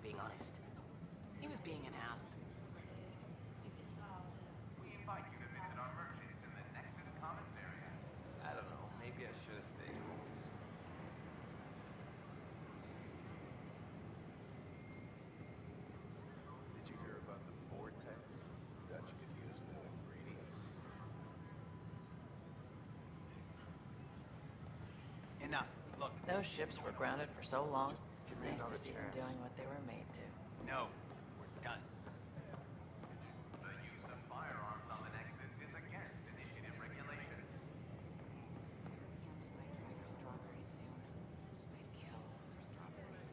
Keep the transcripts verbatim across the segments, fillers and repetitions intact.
being honest. He was being an ass. We invite you to visit our merchants in the Nexus Commons area. I don't know. Maybe I should have stayed home. Did you hear about the vortex? Dutch could use new ingredients. Enough. Look. Those ships were grounded for so long. Give me Nice to another see them chance. doing what they were made to. No. We're done. The use of firearms on the Nexus is against initiative regulations. Can't do my try for strawberries soon. I'd kill for strawberries.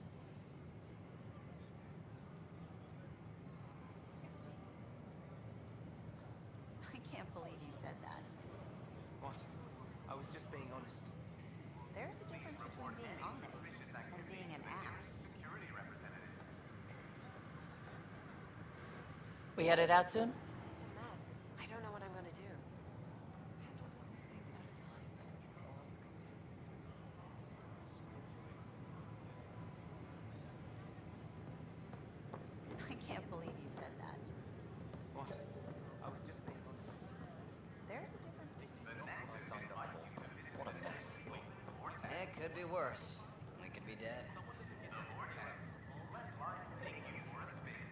I can't believe you said that. What? I was just being honest. There's a difference between being honest and being an ass. Security representative. We headed out soon? It's a mess. I don't know what I'm gonna do. Handle one thing at a time. It's all you can do. I can't believe you said that. What? I was just being honest. There's a difference between... The Nexus invites you to visit What a the mess. vortex. It could be worse. We could be dead. The vortex. Let life take you for a spin.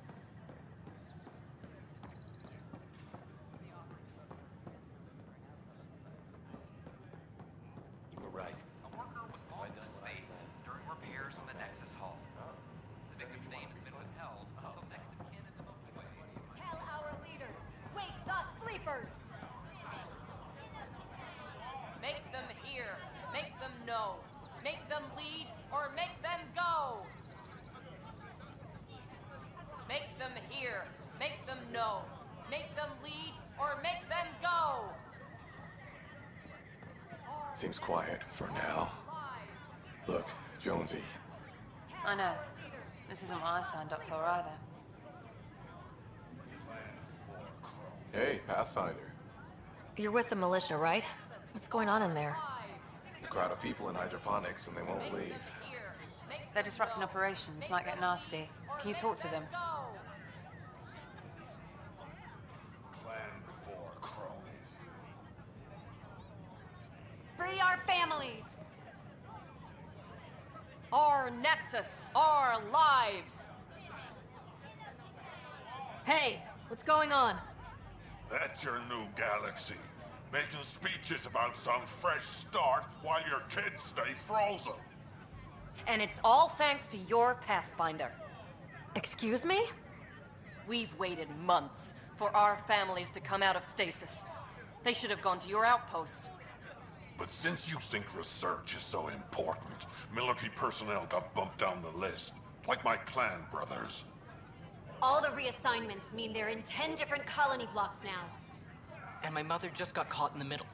You were right. A worker was lost to space during repairs on the Nexus hull. The victim's name has been withheld until next of kin in the motorway. Tell our leaders, wake the sleepers! Make them hear. Make them know. Make them lead or make them go. Make them hear. Make them know. Make them lead or make them go. Seems quiet for now. Look, Jonesy. I know. This isn't what I signed up for either. Hey, Pathfinder. You're with the militia, right? What's going on in there? A crowd of people in hydroponics and they won't leave. They're disrupting operations. Might get nasty. Can you talk to them? Plan before cronies. Free our families! Our Nexus. Our lives. Hey, what's going on? That's your new galaxy. Making speeches about some fresh start while your kids stay frozen. And it's all thanks to your Pathfinder. Excuse me? We've waited months for our families to come out of stasis. They should have gone to your outpost. But since you think research is so important, military personnel got bumped down the list. Like my clan brothers. All the reassignments mean they're in ten different colony blocks now. And my mother just got caught in the middle.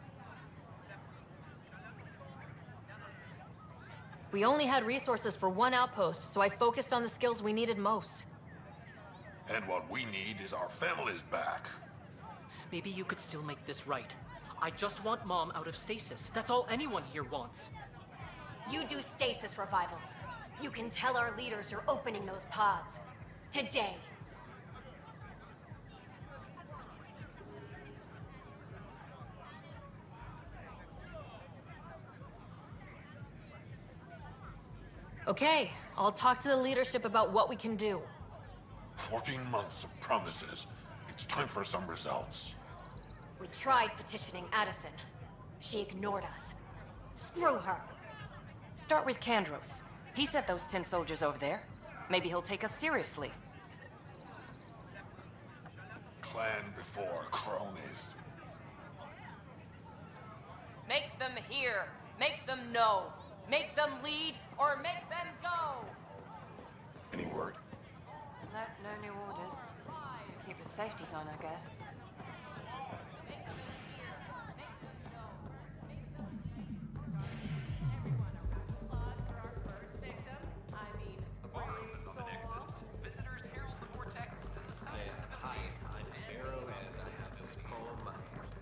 We only had resources for one outpost, so I focused on the skills we needed most. And what we need is our families back. Maybe you could still make this right. I just want Mom out of stasis. That's all anyone here wants. You do stasis revivals. You can tell our leaders you're opening those pods. Today. Okay, I'll talk to the leadership about what we can do. Fourteen months of promises. It's time for some results. We tried petitioning Addison. She ignored us. Screw her. Start with Kandros. He sent those ten soldiers over there. Maybe he'll take us seriously. Clan before cronies. Make them hear. Make them know. Make them lead or make them go. Any word? No, no new orders. Keep the safeties on, I guess. Visitors herald the vortex as a sign of the Hi, I'm Barrow, and I have this poem.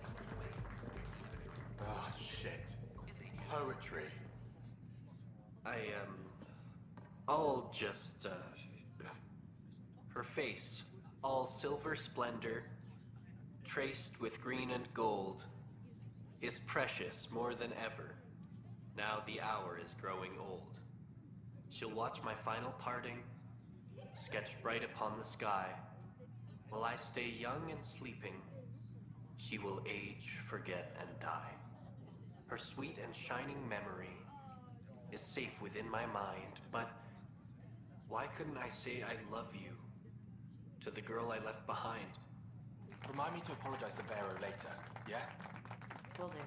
Oh, shit. Poetry. I, um... I'll just, uh, her face, all silver splendor, traced with green and gold, is precious more than ever. Now the hour is growing old. She'll watch my final parting, sketched bright upon the sky. While I stay young and sleeping, she will age, forget, and die. Her sweet and shining memory is safe within my mind, but why couldn't I say I love you to the girl I left behind? Remind me to apologize to Vero later, yeah? Will do.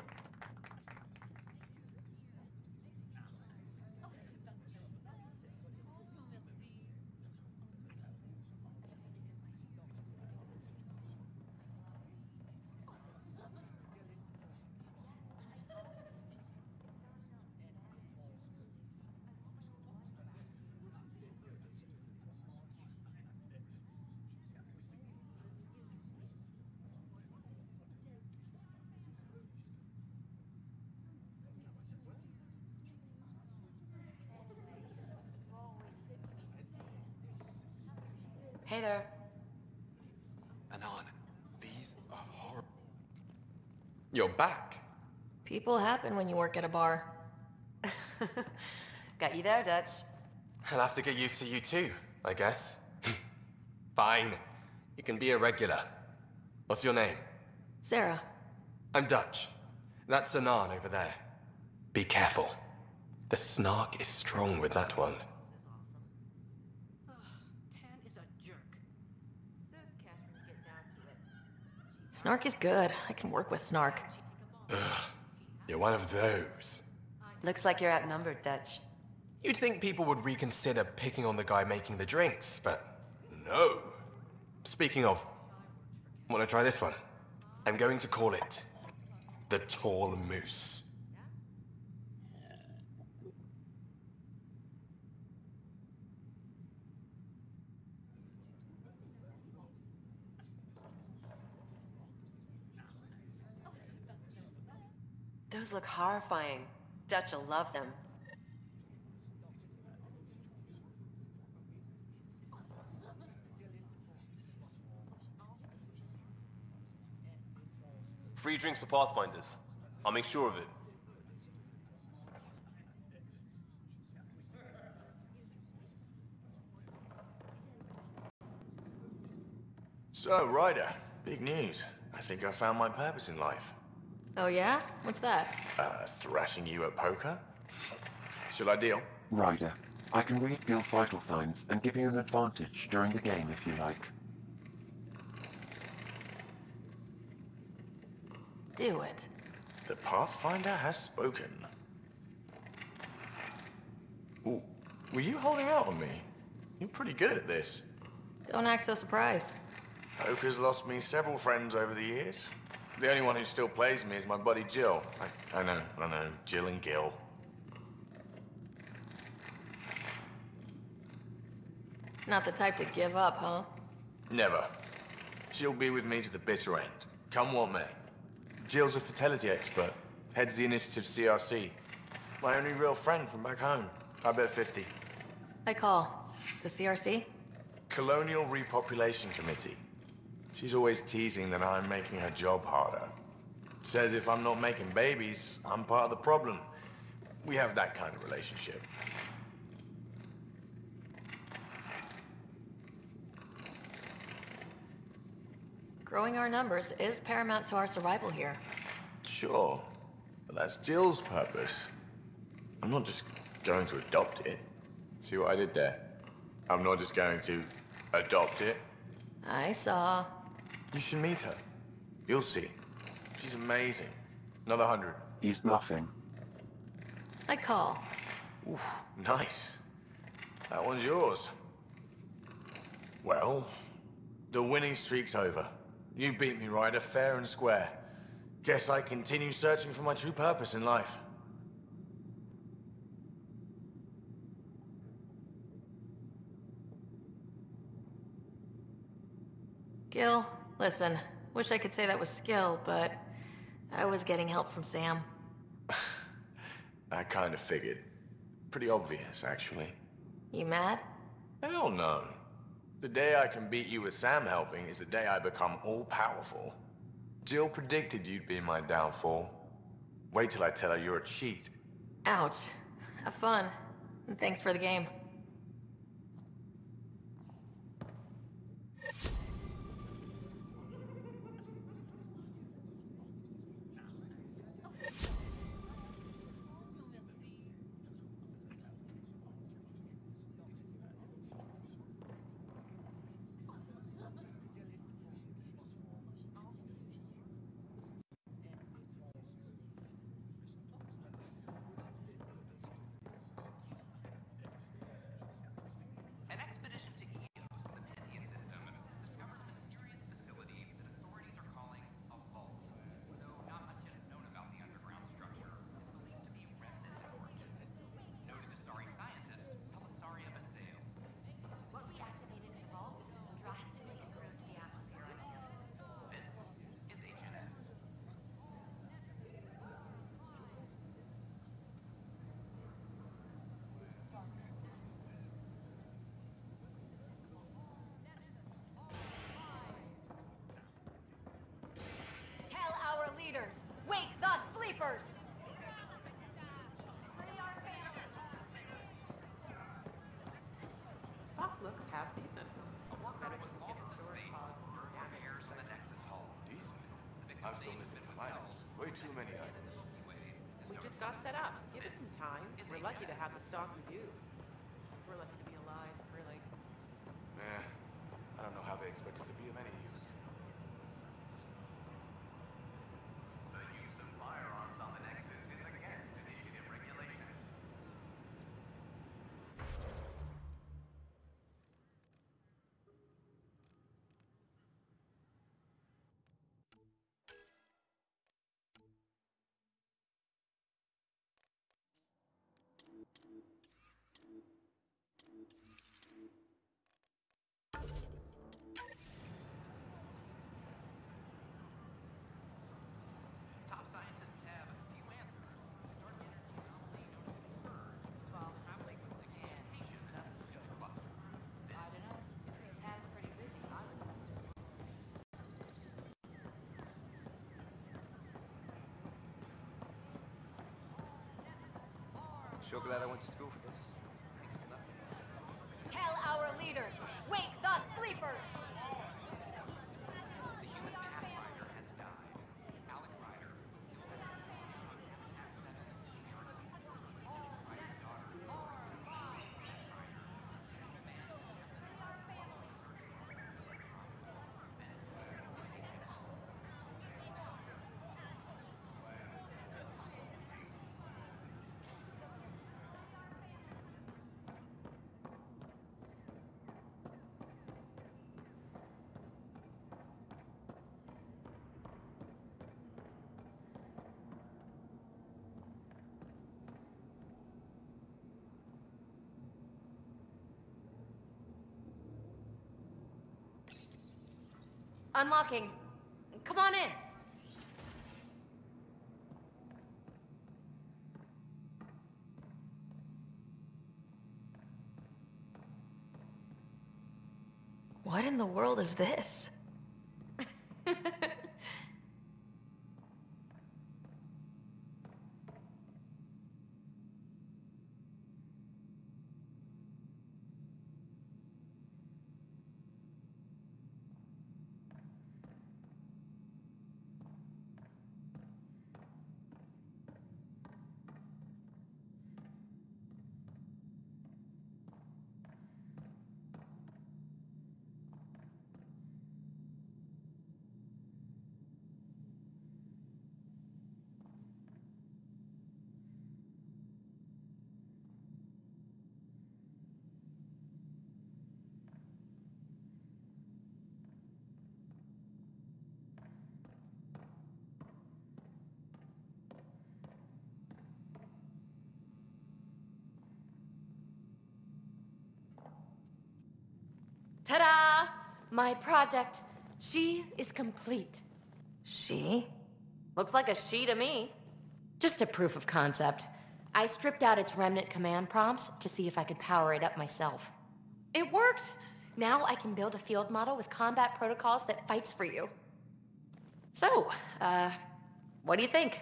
Hey there. Anan, these are horrible. You're back. People happen when you work at a bar. Got you there, Dutch. I'll have to get used to you too, I guess. Fine. You can be a regular. What's your name? Sarah. I'm Dutch. That's Anan over there. Be careful. The snark is strong with that one. Snark is good. I can work with Snark. Ugh. You're one of those. Looks like you're outnumbered, Dutch. You'd think people would reconsider picking on the guy making the drinks, but no. Speaking of, want to try this one? I'm going to call it the Tall Moose. Those look horrifying. Dutch will love them. Free drinks for Pathfinders. I'll make sure of it. So, Ryder, big news. I think I found my purpose in life. Oh yeah? What's that? Uh, thrashing you at poker? Shall I deal? Ryder, I can read Gil's vital signs and give you an advantage during the game if you like. Do it. The Pathfinder has spoken. Ooh, were you holding out on me? You're pretty good at this. Don't act so surprised. Poker's lost me several friends over the years. The only one who still plays me is my buddy Jill. I, I know, I know, Jill and Gil. Not the type to give up, huh? Never. She'll be with me to the bitter end, come what may. Jill's a fertility expert, heads the initiative C R C. My only real friend from back home. I bet fifty. I call. The C R C? Colonial Repopulation Committee. She's always teasing that I'm making her job harder. Says if I'm not making babies, I'm part of the problem. We have that kind of relationship. Growing our numbers is paramount to our survival here. Sure, but that's Jill's purpose. I'm not just going to adopt it. See what I did there? I'm not just going to adopt it. I saw. You should meet her. You'll see. She's amazing. Another hundred. He's bluffing. I call. Oof, nice. That one's yours. Well, the winning streak's over. You beat me, Ryder, fair and square. Guess I continue searching for my true purpose in life. Gil, listen. Wish I could say that was skill, but I was getting help from Sam. I kind of figured. Pretty obvious, actually. You mad? Hell no. The day I can beat you with Sam helping is the day I become all-powerful. Jill predicted you'd be my downfall. Wait till I tell her you're a cheat. Ouch. Have fun. And thanks for the game. An expedition to Eos, the Pythia system, discovered a mysterious facility that authorities are calling a vault. Though not much is known about the underground structure, it's believed to be remnant origin. Noted Asari scientist Pelisaria Basale. What we activated in the vault drastically improved the atmosphere on Eos. This is H N S. Tell our leaders, wake the sleepers! Stock looks half decent. A worker was lost to space during repairs on the Nexus Hall. Decent. The victim's I'm still name has missing been some items. withheld. Way too many items. We just got set up. Give it some time. We're lucky to have the stock we do. We're lucky to be alive, really. Eh, I don't know how they expect us to be of any use. The use of firearms on the Nexus is against initiative regulations. Top scientists have a few answers. Dark energy anomaly known as Surge involves traveling with the communication in the cluster. I don't know. Tad's pretty busy. I would know. Sure glad I went to school for this. Thanks for nothing. Tell our leaders, wake the sleepers! The human Pathfinder has died. Alec Ryder was killed by Ryder's daughter. Unlocking. Come on in. What in the world is this? Ta-da! My project, She is complete. She? Looks like a she to me. Just a proof of concept. I stripped out its remnant command prompts to see if I could power it up myself. It worked! Now I can build a field model with combat protocols that fights for you. So, uh, what do you think?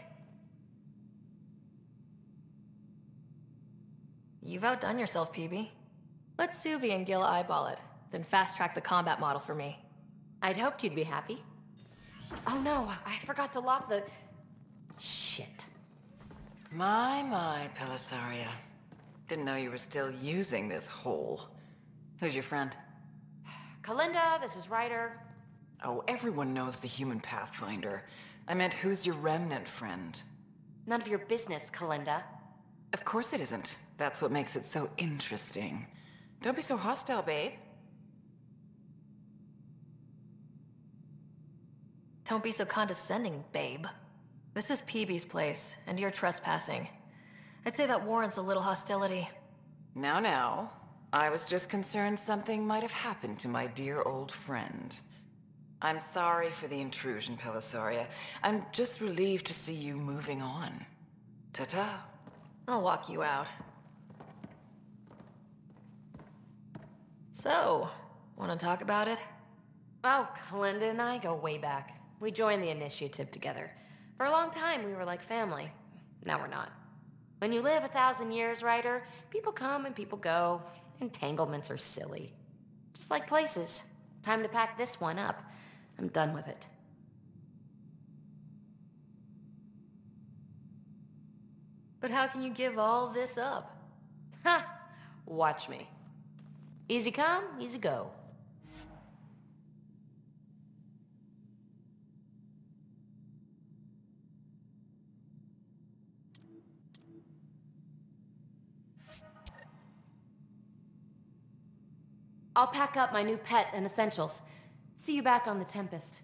You've outdone yourself, P B. Let Suvi and Gil eyeball it, then fast-track the combat model for me. I'd hoped you'd be happy. Oh no, I forgot to lock the... Shit. My, my, Pellisaria. Didn't know you were still using this hole. Who's your friend? Kalinda, this is Ryder. Oh, everyone knows the human Pathfinder. I meant, who's your remnant friend? None of your business, Kalinda. Of course it isn't. That's what makes it so interesting. Don't be so hostile, babe. Don't be so condescending, babe. This is P B's place, and you're trespassing. I'd say that warrants a little hostility. Now, now. I was just concerned something might have happened to my dear old friend. I'm sorry for the intrusion, Pellisaria. I'm just relieved to see you moving on. Ta-ta. I'll walk you out. So, wanna talk about it? Oh, Kalinda and I go way back. We joined the initiative together. For a long time, we were like family. Now we're not. When you live a thousand years, Ryder, people come and people go. Entanglements are silly. Just like places. Time to pack this one up. I'm done with it. But how can you give all this up? Ha! Watch me. Easy come, easy go. I'll pack up my new pet and essentials. See you back on the Tempest.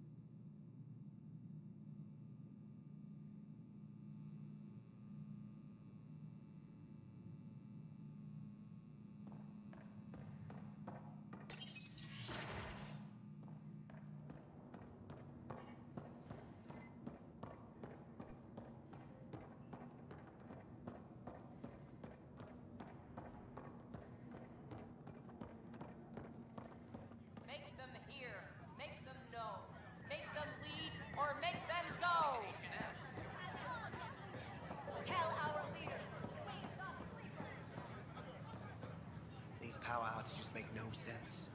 Power outages make no sense.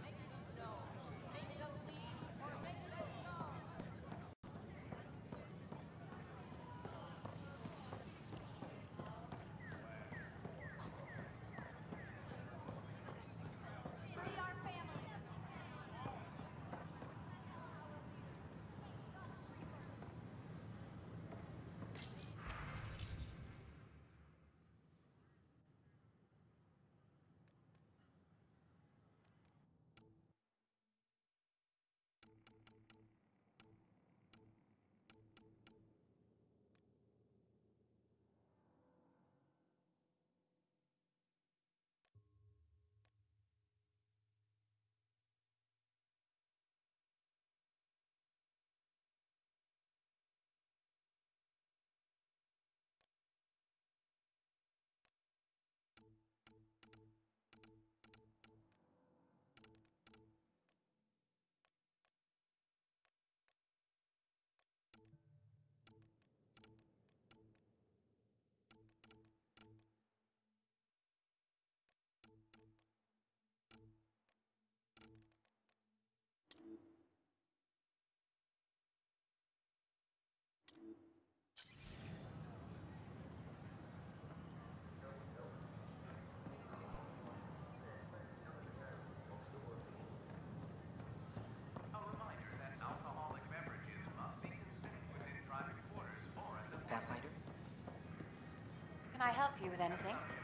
Can I help you with anything?